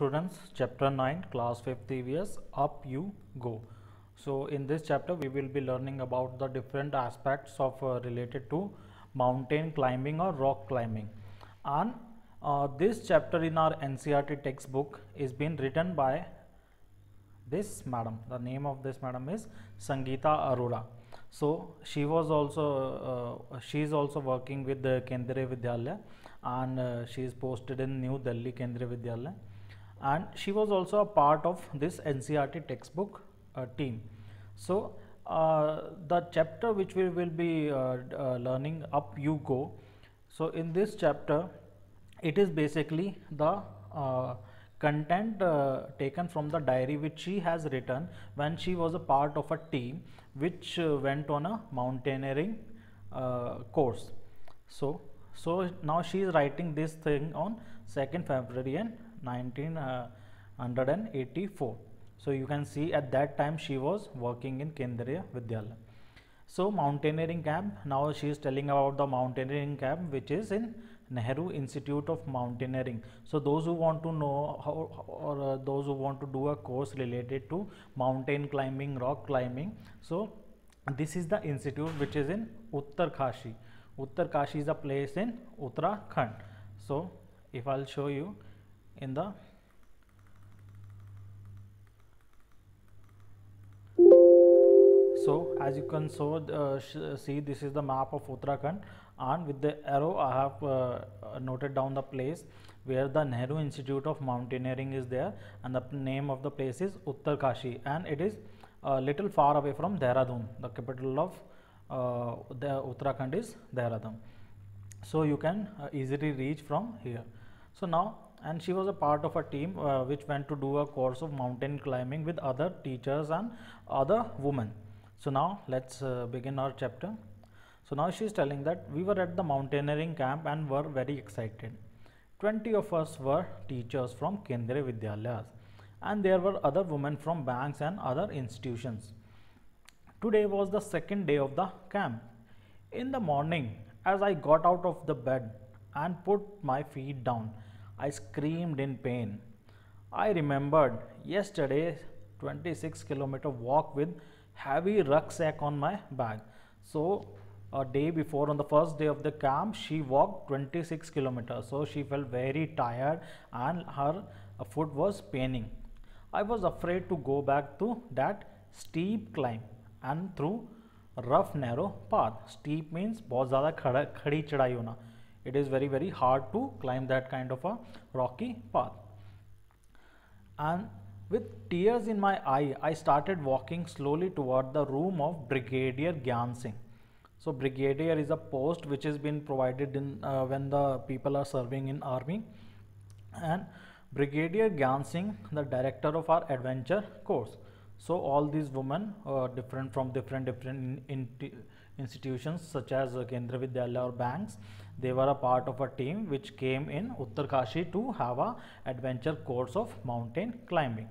students, chapter 9, class 5th EVS, up you go. So in this chapter we will be learning about the different aspects of related to mountain climbing or rock climbing. And this chapter in our NCERT textbook is been written by this madam. The name of this madam is Sangeeta Arora. So she is also working with the Kendriya Vidyalaya, and she is posted in New Delhi Kendriya Vidyalaya, and she was also a part of this NCERT textbook team. So the chapter which we will be learning, Up You Go. So in this chapter it is basically the content taken from the diary which she has written when she was a part of a team which went on a mountaineering course. So now she is writing this thing on 2nd February in 1984. So you can see at that time she was working in Kendriya Vidyalaya. So mountaineering camp, now she is telling about the mountaineering camp which is in Nehru Institute of Mountaineering. So those who want to know how, or those who want to do a course related to mountain climbing, rock climbing, so this is the institute which is in Uttarkashi. Uttarkashi is a place in Uttarakhand. So if I'll show you in the so as you can see, this is the map of Uttarakhand, and with the arrow I have noted down the place where the Nehru Institute of Mountaineering is there, and the name of the place is Uttarkashi, and it is a little far away from Dehradun. The capital of the Uttarakhand is Dehradun. So you can easily reach from here. So now, and she was a part of a team which went to do a course of mountain climbing with other teachers and other women. So now let's begin our chapter. So now she is telling that we were at the mountaineering camp and were very excited. 20 of us were teachers from Kendriya Vidyalayas, and there were other women from banks and other institutions. Today was the second day of the camp. In the morning, as I got out of the bed and put my feet down, I screamed in pain. I remembered yesterday's 26-kilometer walk with heavy rucksack on my back. So a day before, on the first day of the camp, she walked 26 kilometers. So she felt very tired and her foot was paining. I was afraid to go back to that steep climb and through rough narrow path. Steep means बहुत ज़्यादा खड़ी चढ़ाई होना. It is very hard to climb that kind of a rocky path. And with tears in my eye, I started walking slowly toward the room of Brigadier Gyan Singh. So brigadier is a post which has been provided in when the people are serving in army, and Brigadier Gyan Singh, the director of our adventure course. So all these women different from different institutions such as Kendriya Vidyalaya or banks, they were a part of a team which came in Uttarkashi to have a adventure course of mountain climbing.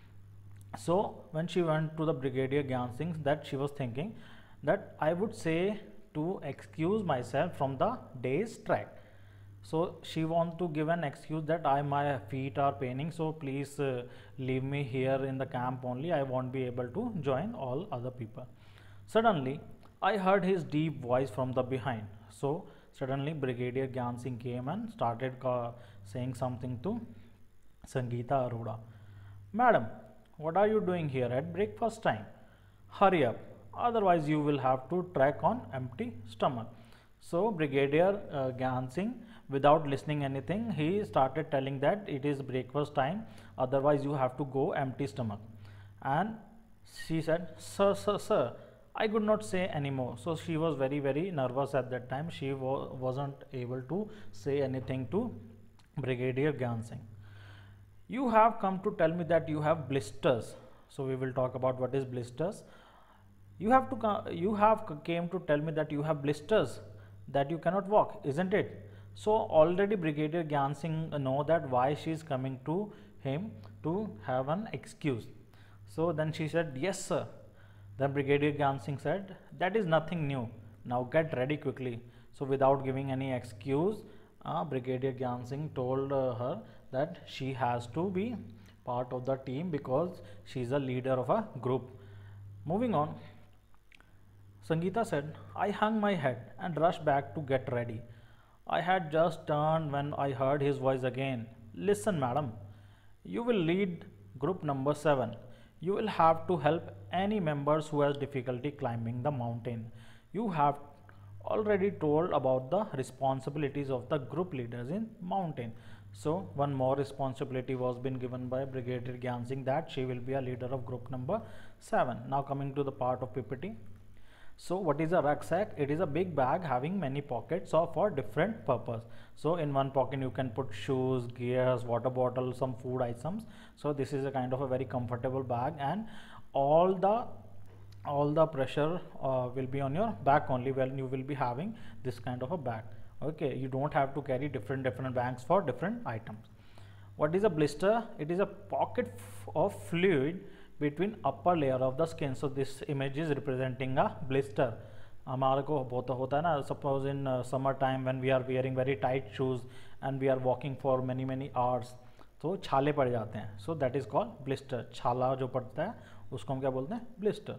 So when she went to the Brigadier Gyan Singh, that she was thinking that I would say to excuse myself from the day's trek. So she wants to give an excuse that my feet are paining, so please leave me here in the camp only. I won't be able to join all other people. Suddenly I heard his deep voice from the behind. So suddenly Brigadier Gyan Singh came and started saying something to Sangeeta Arora. Madam, what are you doing here at breakfast time? Hurry up, otherwise you will have to trek on empty stomach. So Brigadier Gyan Singh, without listening anything, he started telling that it is breakfast time, otherwise you have to go empty stomach. And she said, sir, I could not say anymore. So she was very nervous at that time. She wasn't able to say anything to Brigadier Gyan Singh. You have come to tell me that you have blisters. So we will talk about what is blisters. You have came to tell me that you have blisters, that you cannot walk, isn't it? So already Brigadier Gyan Singh know that why she is coming to him to have an excuse. So then she said, yes sir. Then Brigadier Gyan Singh said, that is nothing new. Now get ready quickly. So without giving any excuse, Brigadier Gyan Singh told her that she has to be part of the team because she is a leader of a group. Moving on, Sangeeta said, I hung my head and rushed back to get ready. I had just turned when I heard his voice again. Listen, madam, you will lead group number 7. You will have to help any members who has difficulty climbing the mountain. You have already told about the responsibilities of the group leaders in mountain. So one more responsibility was been given by Brigadier Gyan Singh, that she will be a leader of group number 7. Now coming to the part of PPT. So what is a rucksack? It is a big bag having many pockets or for different purpose. So in one pocket you can put shoes, gears, water bottle, some food items. So this is a kind of a very comfortable bag, and all the pressure will be on your back only when you will be having this kind of a bag. Okay, you don't have to carry different bags for different items. What is a blister? It is a pocket of fluid between upper layer of the skin. So this image is representing a blister. हमारे को बहुत होता है ना, suppose in summer time when we are wearing very tight shoes and we are walking for many hours, तो छाले पड़ जाते हैं. So that is called blister. छाला जो पड़ता है उसको हम क्या बोलते हैं? Blister.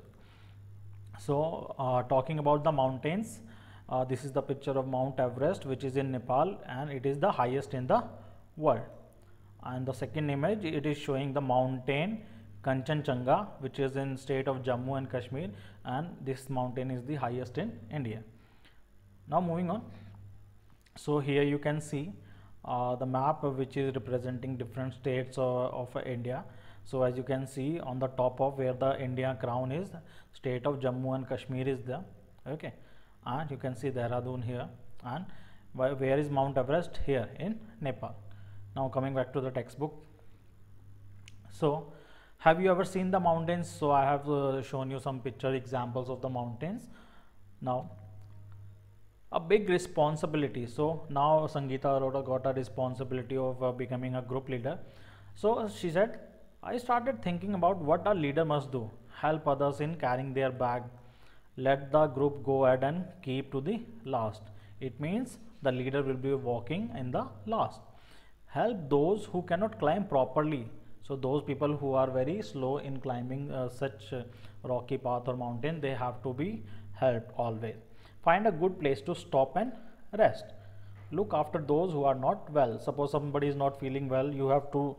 So talking about the mountains, this is the picture of Mount Everest, which is in Nepal, and it is the highest in the world. And the second image, it is showing the mountain Kanchenjunga, which is in state of Jammu and Kashmir, and this mountain is the highest in India. Now moving on, so here you can see the map which is representing different states of India. So as you can see on the top of where the India crown is, state of Jammu and Kashmir is there. Okay, and you can see Dehradun here, and where is Mount Everest? Here in Nepal. Now coming back to the textbook. So have you ever seen the mountains? So I have shown you some picture examples of the mountains. Now a big responsibility. So now Sangeeta Arora got a responsibility of becoming a group leader. So she said, I started thinking about what a leader must do. Help others in carrying their bag. Let the group go ahead and keep to the last. It means the leader will be walking in the last. Help those who cannot climb properly. So those people who are very slow in climbing such rocky path or mountain, they have to be helped always. Find a good place to stop and rest. Look after those who are not well. Suppose somebody is not feeling well, you have to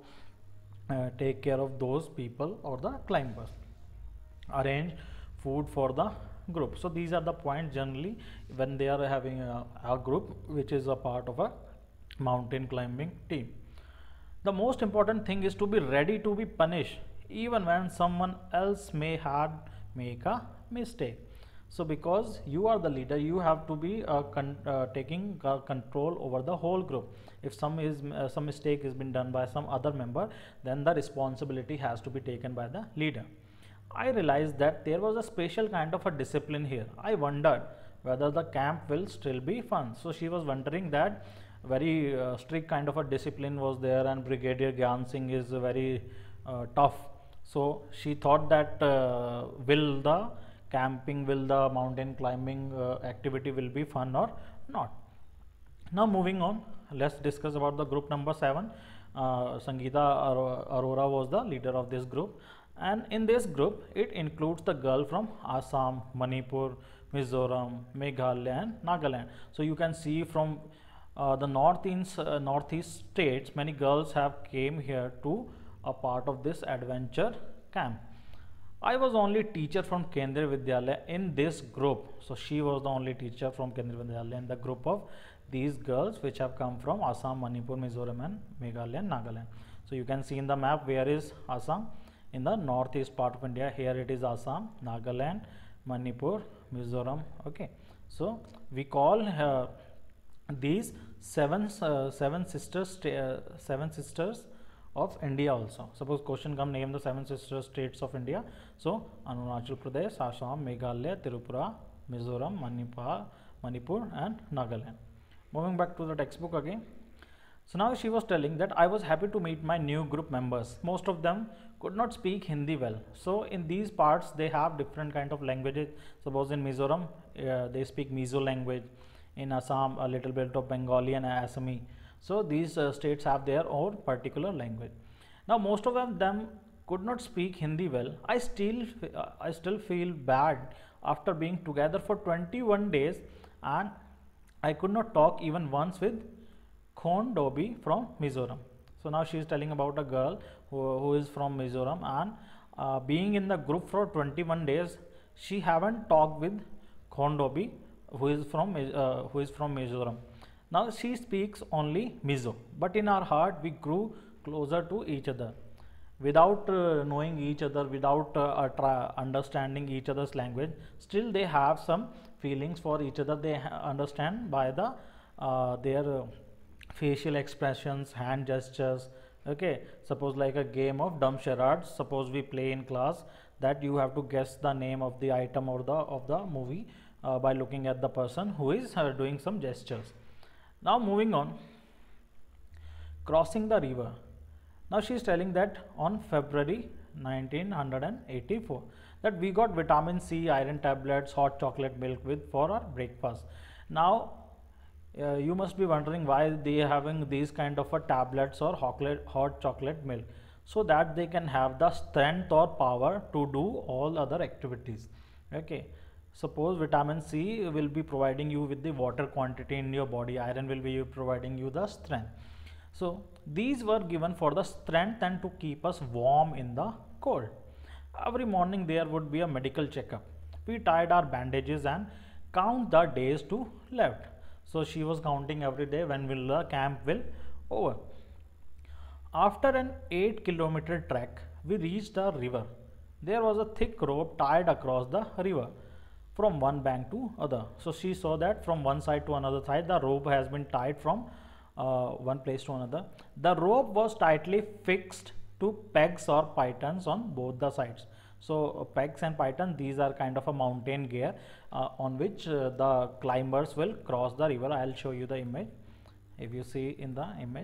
take care of those people or the climbers. Arrange food for the group. So these are the points generally when they are having a group which is a part of a mountain climbing team. The most important thing is to be ready to be punished even when someone else may have make a mistake. So because you are the leader, you have to be taking control over the whole group. If some mistake has been done by some other member, then the responsibility has to be taken by the leader. I realized that there was a special kind of a discipline here. I wondered whether the camp will still be fun. So she was wondering that very strict kind of a discipline was there, and Brigadier Gyan Singh is very tough. So she thought that will the camping, will the mountain climbing activity will be fun or not. Now moving on, let's discuss about the group number 7. Sangeeta Arora was the leader of this group, and in this group it includes the girl from Assam, Manipur, Mizoram, Meghalaya and Nagaland. So you can see from the northeast states, many girls have came here to a part of this adventure camp. I was only teacher from Kendriya Vidyalaya in this group. So she was the only teacher from Kendriya Vidyalaya in the group of these girls which have come from Assam, Manipur, Mizoram and Meghalaya and Nagaland. So you can see in the map where is Assam, in the northeast part of India. Here it is Assam, Nagaland, Manipur, Mizoram. Okay, so we call these seven sisters of India also. Suppose question come, name the 7 sister states of India. So Arunachal Pradesh, Assam, Meghalaya, Tripura, Mizoram, Manipur and Nagaland. Moving back to the textbook again. So now she was telling that I was happy to meet my new group members. Most of them could not speak Hindi well. So in these parts they have different kind of languages. Suppose in Mizoram they speak Mizo language. In Assam a little bit of Bengali and Assami. So these states have their own particular language. Now most of them could not speak Hindi well. I still feel bad after being together for 21 days, and I could not talk even once with Khon Dobi from Mizoram. So now she is telling about a girl who is from Mizoram, and being in the group for 21 days, she haven't talked with Khon Dobi, who is from Mizoram. Now she speaks only Mizo, but in our heart we grew closer to each other. Without knowing each other, without understanding each other's language, still they have some feelings for each other. They understand by the their facial expressions, hand gestures. Okay, suppose like a game of dumb charades. Suppose we play in class, that you have to guess the name of the item or the movie by looking at the person who is doing some gestures. Now moving on, crossing the river. Now she is telling that on February 1984 that we got vitamin C, iron tablets, hot chocolate milk with for our breakfast. Now you must be wondering why they are having these kind of tablets or hot chocolate milk, so that they can have the strength or power to do all other activities. Okay, suppose vitamin C will be providing you with the water quantity in your body, iron will be providing you the strength. So these were given for the strength and to keep us warm in the cold. Every morning there would be a medical checkup. We tied our bandages and count the days to left. So she was counting every day when will the camp will over. After an 8-kilometer trek, we reached a river. There was a thick rope tied across the river from one bank to other. So she saw that from one side to another side the rope has been tied from one place to another. The rope was tightly fixed to pegs or pythons on both the sides. So pegs and python, these are kind of a mountain gear on which the climbers will cross the river. I'll show you the image. If you see in the image,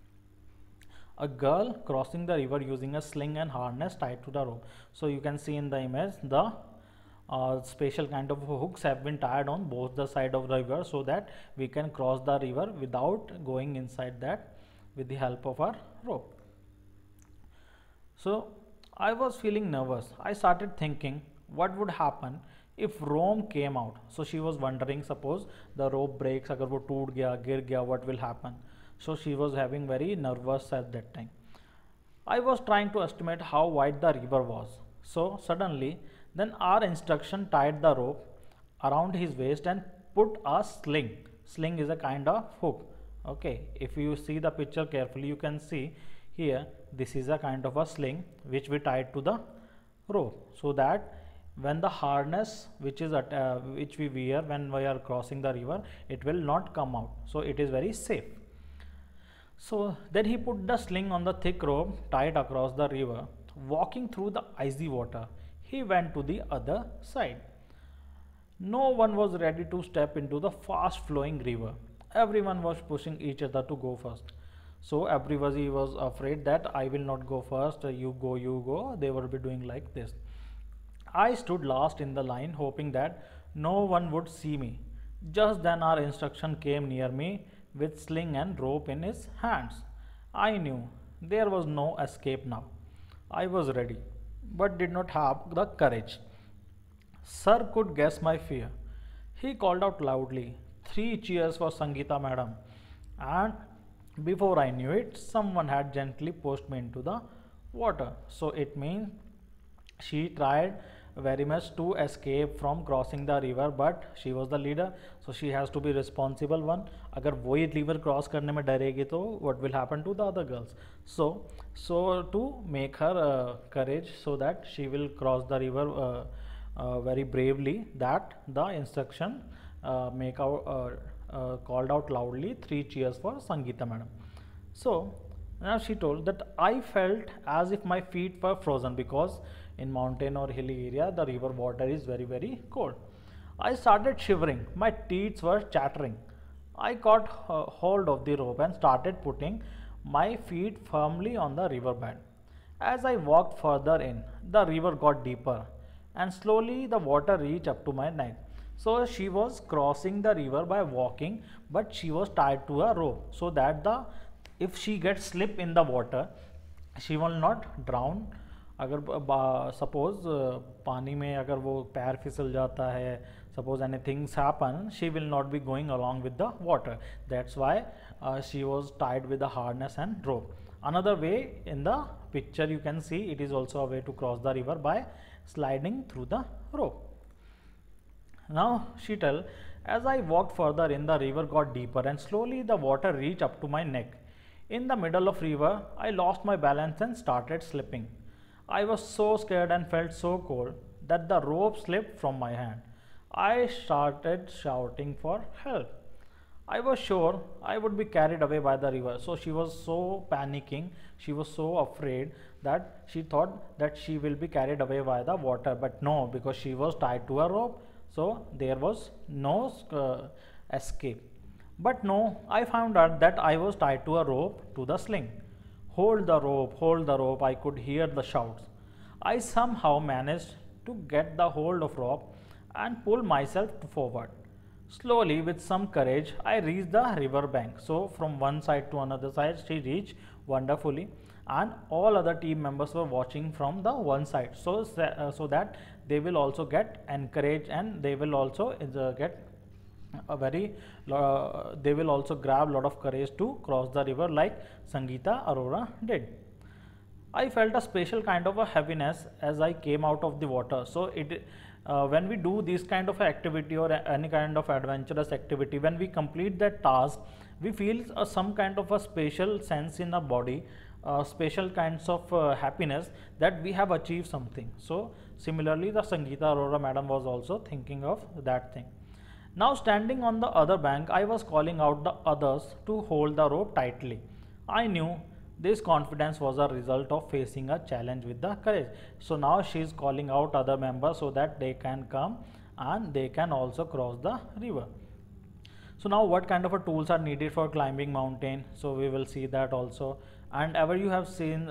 a girl crossing the river using a sling and harness tied to the rope. So you can see in the image the special kind of hooks have been tied on both the side of the river, so that we can cross the river without going inside that with the help of our rope. So I was feeling nervous. I started thinking what would happen if Rome came out. So she was wondering, suppose the rope breaks, agar wo toot gaya, gir gaya, what will happen? So she was having very nervous at that time. I was trying to estimate how wide the river was. So suddenly then our instruction tied the rope around his waist and put a sling. Sling is a kind of hook. Okay, if you see the picture carefully, you can see here this is a kind of a sling which we tied to the rope, so that when the harness which we wear when we are crossing the river, it will not come out. So it is very safe. So then he put the sling on the thick rope tied across the river. Walking through the icy water, he went to the other side. No one was ready to step into the fast flowing river. Everyone was pushing each other to go first. So everybody was afraid that I will not go first, you go. They will be doing like this. I stood last in the line, hoping that no one would see me. Just then our instruction came near me with sling and rope in his hands. I knew there was no escape now. I was ready, but did not have the courage. Sir could guess my fear. He called out loudly, 3 cheers for Sangeeta madam. And before I knew it, someone had gently pushed me into the water. So it means she tried very much to escape from crossing the river, but she was the leader, so she has to be responsible one. अगर वो ही river cross करने में डरेगी तो what will happen to the other girls? So to make her courage, so that she will cross the river very bravely, that the instruction called out loudly, 3 cheers for Sangeeta madam. So now she told that I felt as if my feet were frozen, because in mountain or hilly area the river water is very cold. I started shivering. My teeth were chattering. I caught hold of the rope and started putting my feet firmly on the river bed. As I walked further in, the river got deeper and slowly the water reached up to my neck. So she was crossing the river by walking, but she was tied to a rope so that the if she gets slip in the water, she will not drown. अगर suppose पानी में अगर वो पैर फिसल जाता है, suppose anything's happen, she will not be going along with the water. That's why she was tied with the harness and rope. Another way in the picture you can see, it is also a way to cross the river by sliding through the rope. Now she tell, as I walked further in, the river got deeper and slowly the water reached up to my neck. In the middle of river, I lost my balance and started slipping. I was so scared and felt so cold that the rope slipped from my hand. I started shouting for help. I was sure I would be carried away by the river. So she was so panicking, she was so afraid that she thought that she will be carried away by the water. But no, because she was tied to a rope, so there was no escape. But no, I found out that I was tied to a rope to the sling. Hold the rope, I could hear the shouts. I somehow managed to get the hold of rope and pull myself forward. Slowly, with some courage, I reached the river bank. So from one side to another side, she reached wonderfully, and all other team members were watching from the one side. So that they will also get encouraged, and they will also get a very they will also grab a lot of courage to cross the river like Sangeeta Arora did. I felt a special kind of a happiness as I came out of the water. So when we do this kind of activity or any kind of adventurous activity, when we complete that task, we feel some kind of a special sense in our body, special kinds of happiness that we have achieved something. So similarly, the Sangeeta Arora madam was also thinking of that thing. Now standing on the other bank, I was calling out the others to hold the rope tightly. I knew this confidence was a result of facing a challenge with the courage. So now she is calling out other members so that they can come and they can also cross the river. So now what kind of tools are needed for climbing mountain? So we will see that also. And ever you have seen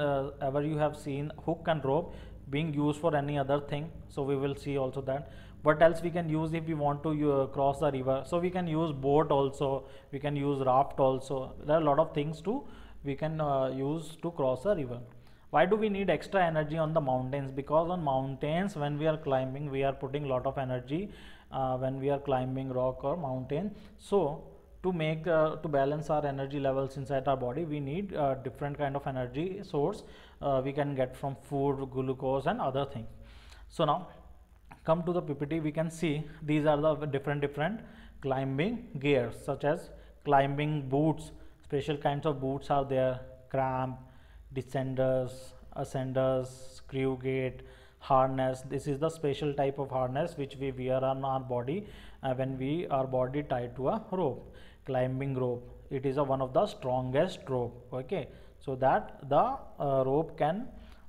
hook and rope being used for any other thing? So we will see also that. What else we can use if we want to cross the river? So we can use boat also, we can use raft also. There are a lot of things we can use to cross a river. Why do we need extra energy on the mountains? Because on mountains, when we are climbing, we are putting a lot of energy when we are climbing rock or mountain. So to make to balance our energy levels inside our body, we need different kind of energy source we can get from food, glucose and other things. So now come to the PPT, we can see these are the different climbing gears, such as climbing boots. Special kinds of boots are there: cramp, descenders, ascenders, screw gate, harness. This is the special type of harness which we wear on our body when our body tied to a rope. Climbing rope, it is one of the strongest rope. Okay, so that the rope can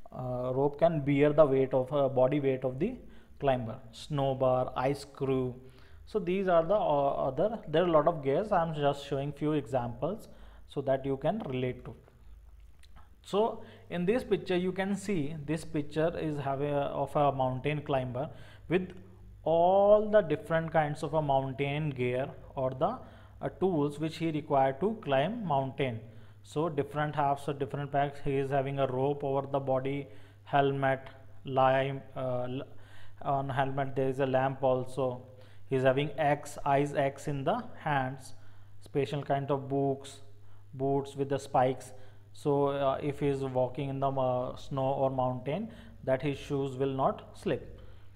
bear the weight of body weight of the climber. Snow bar, ice screw. So these are the there are a lot of gears. I am just showing few examples so that you can relate to. So in this picture you can see, this picture is of a mountain climber with all the different kinds of a mountain gear or the tools which he required to climb mountain. So different halves or different packs. He is having a rope over the body, helmet, on helmet there is a lamp also. He is having ice axe in the hands, special kind of boots with the spikes. So if he is walking in the snow or mountain, that his shoes will not slip.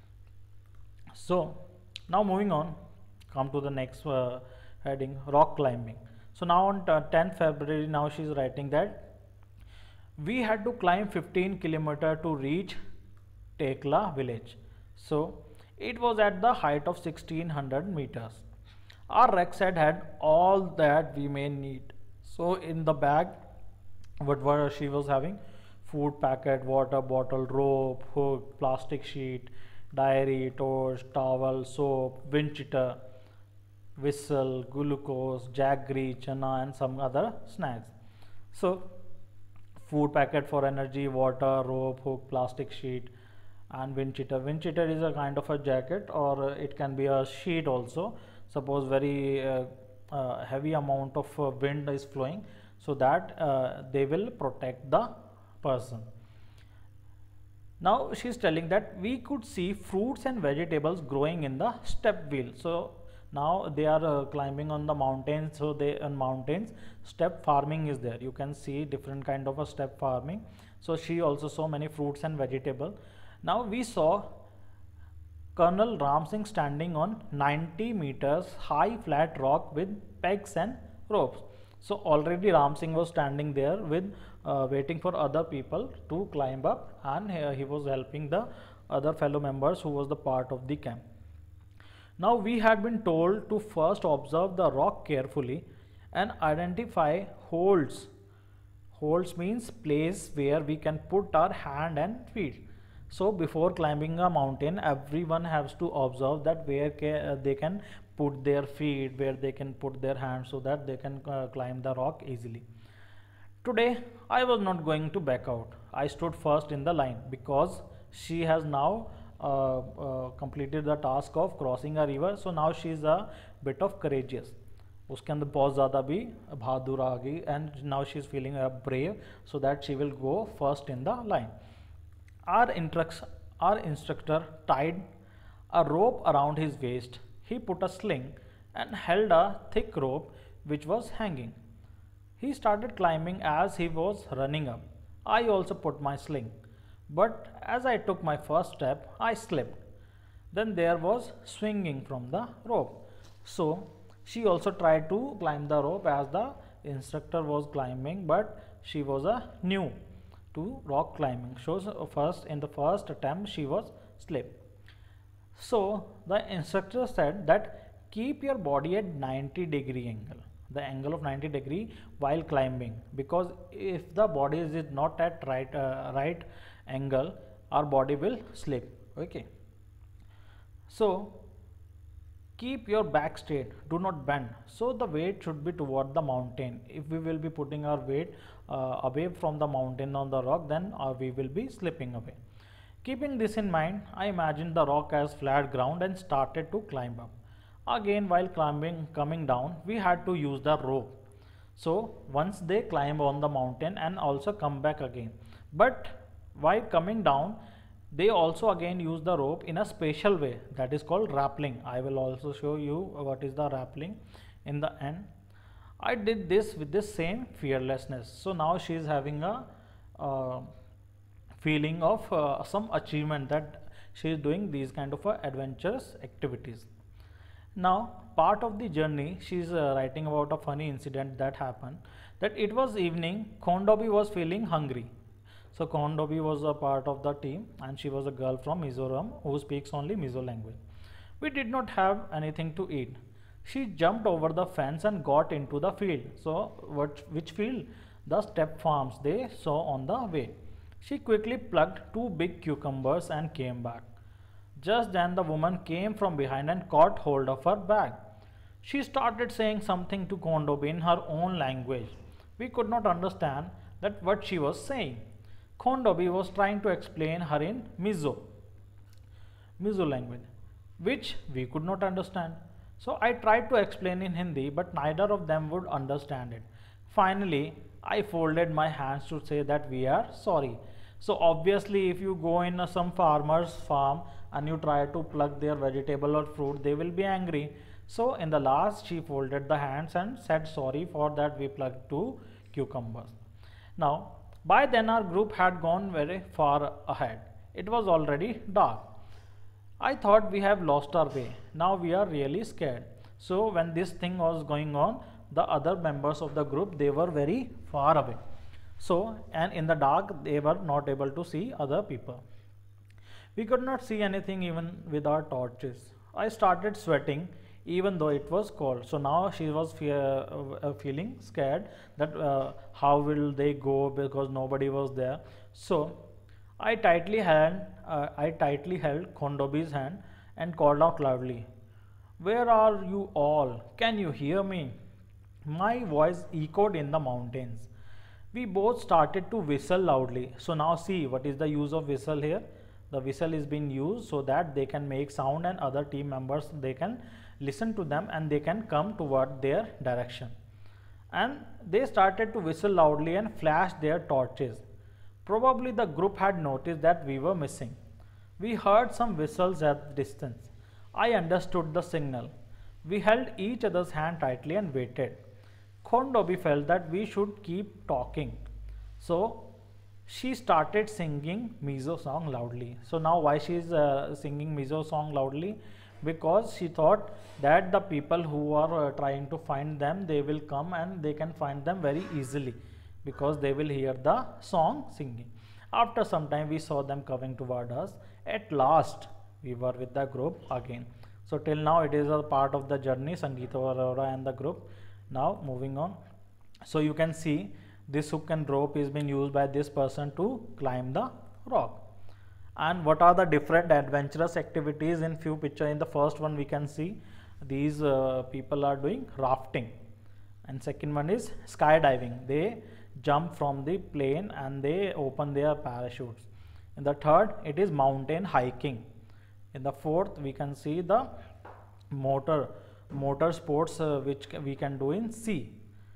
So now moving on, come to the next heading, rock climbing. So now on 10th February, now she is writing that we had to climb 15 kilometers to reach Tekla village. So it was at the height of 1600 meters. Our rucksack had all that we may need. So in the bag, what she was having: food packet, water bottle, rope, hook, plastic sheet, diary, torch, towel, soap, wind cheater, whistle, glucose, jaggery, chana and some other snacks. So food packet for energy, water, rope, hook, plastic sheet, And wind cheater. Wind cheater is a kind of a jacket, or it can be a sheet also. Suppose very heavy amount of wind is flowing, so that they will protect the person. Now she is telling that we could see fruits and vegetables growing in the step wheel. So now they are climbing on the mountains. So they on mountains step farming is there. You can see different kind of a step farming. So she also saw many fruits and vegetable. Now we saw Colonel Ram Singh standing on 90 meters high flat rock with pegs and ropes. So already Ram Singh was standing there with waiting for other people to climb up, and he was helping the other fellow members who was the part of the camp. Now we had been told to first observe the rock carefully and identify holds. Holds means place where we can put our hand and feet. So before climbing a mountain, everyone has to observe that where they can put their feet, where they can put their hands, so that they can climb the rock easily. Today I was not going to back out. I stood first in the line because she has now completed the task of crossing a river. So now she is a bit of courageous. उसके अंदर बहुत ज़्यादा भी बहादुर आ गई, and now she is feeling brave, so that she will go first in the line. Our instructor tied a rope around his waist. He put a sling and held a thick rope which was hanging. He started climbing as he was running up. I also put my sling, but as I took my first step, I slipped. Then there was swinging from the rope. So she also tried to climb the rope as the instructor was climbing, but she was a new to rock climbing. So in the first attempt she was slipped. So the instructor said that keep your body at 90-degree angle, the angle of 90 degree while climbing, because if the body is not at right angle, our body will slip. Okay. So keep your back straight, do not bend. So the weight should be toward the mountain. If we will be putting our weight away from the mountain on the rock, then we will be slipping away. Keeping this in mind, I imagined the rock as flat ground and started to climb up. Again, while coming down, we had to use the rope. So once they climb on the mountain and also come back again. But while coming down, they also again use the rope in a special way, that is called rappelling. I will also show you what is the rappelling in the end. I did this with the same fearlessness. So now she is having a feeling of some achievement, that she is doing these kind of adventurous activities. Now part of the journey, she is writing about a funny incident that happened, that it was evening. Khondobi was feeling hungry. So Khondobi was a part of the team, and she was a girl from Mizoram who speaks only Mizo language. We did not have anything to eat. She jumped over the fence and got into the field. So which field? The step farms they saw on the way. She quickly plucked 2 big cucumbers and came back. Just then the woman came from behind and caught hold of her bag. She started saying something to Khondobi in her own language. We could not understand that what she was saying. Khondobi was trying to explain her in Mizo language, which we could not understand. So I tried to explain in Hindi, but neither of them would understand it. Finally, I folded my hands to say that we are sorry. So obviously, if you go in some farmer's farm and you try to pluck their vegetable or fruit, they will be angry. So in the last, she folded the hands and said sorry for that we plucked 2 cucumbers. Now, by then our group had gone very far ahead. It was already dark. I thought we have lost our way. Now we are really scared. So when this thing was going on, the other members of the group, they were very far away. So, and in the dark, they were not able to see other people. We could not see anything even with our torches. I started sweating even though it was cold. So now she was feeling scared that how will they go, because nobody was there. So I tightly held Khondobi's hand and called out loudly, "Where are you all? Can you hear me?" My voice echoed in the mountains. We both started to whistle loudly. So now see what is the use of whistle here. the whistle is being used so that they can make sound and other team members, they can listen to them and they can come toward their direction. And they started to whistle loudly and flash their torches. Probably the group had noticed that we were missing. We heard some whistles at distance. I understood the signal. We held each other's hand tightly and waited. Khondobi felt that we should keep talking. So she started singing Mizo song loudly. So now why she is singing Mizo song loudly? Because she thought that the people who are trying to find them, they will come and they can find them very easily because they will hear the song singing. After some time we saw them coming toward us. At last we were with the group again. So till now it is a part of the journey, Sangeeta Arora and the group. Now moving on. So you can see this hook and rope is being used by this person to climb the rock. And what are the different adventurous activities in few picture? In the first one we can see these people are doing rafting, and second one is skydiving. They jump from the plane and they open their parachutes. In the third it is mountain hiking. In the fourth we can see the motor sports which we can do in sea.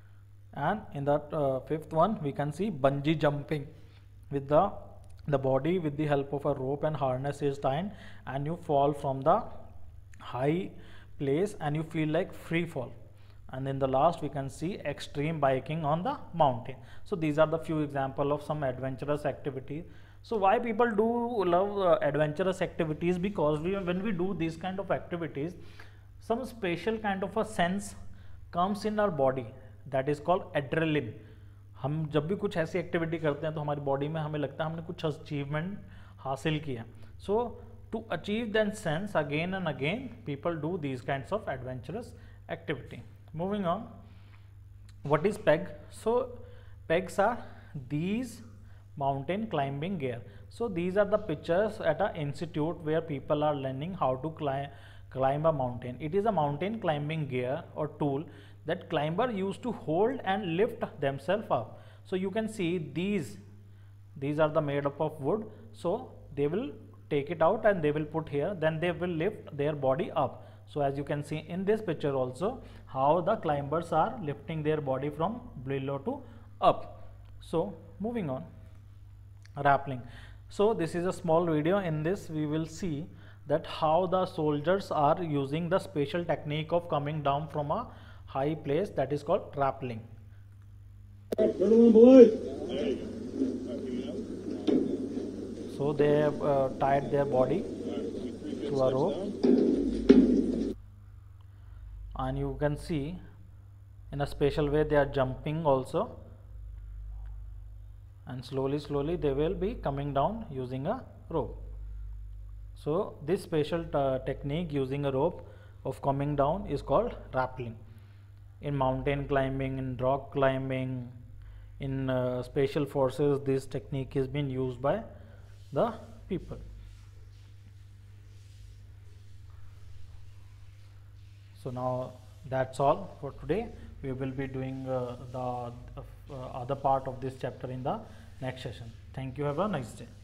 And in the fifth one we can see bungee jumping, with the body with the help of a rope and harness is tied and you fall from the high place and you feel like free fall. And in the last we can see extreme biking on the mountain. So these are the few examples of some adventurous activities. So why people do love adventurous activities? Because when we do these kind of activities, some special kind of a sense comes in our body, that is called adrenaline. हम जब भी कुछ ऐसी activity करते हैं तो हमारी body में हमें लगता है हमने कुछ अचीवमेंट हासिल किया. So to achieve that sense again and again people do these kinds of adventurous activity. Moving on, what is peg? So pegs are these mountain climbing gear. So these are the pictures at an institute where people are learning how to climb a mountain. It is a mountain climbing gear or tool that climber used to hold and lift themselves up. So you can see these are the made up of wood. So they will take it out and they will put here, then they will lift their body up. So as you can see in this picture also, how the climbers are lifting their body from below to up. So moving on, rappelling. So this is a small video. In this we will see that how the soldiers are using the special technique of coming down from a high place, that is called rappelling. So they have tied their body to a rope, and you can see in a special way they are jumping also, and slowly they will be coming down using a rope. So this special technique using a rope of coming down is called rappelling. In mountain climbing, in rock climbing, in special forces, this technique is being used by the people. So now that's all for today. We will be doing the other part of this chapter in the next session. Thank you. Have a nice day.